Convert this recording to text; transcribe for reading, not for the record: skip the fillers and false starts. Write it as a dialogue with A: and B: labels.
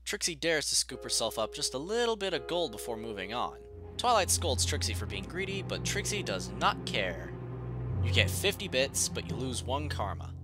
A: Trixie dares to scoop herself up just a little bit of gold before moving on. Twilight scolds Trixie for being greedy, but Trixie does not care. You get 50 bits, but you lose 1 karma.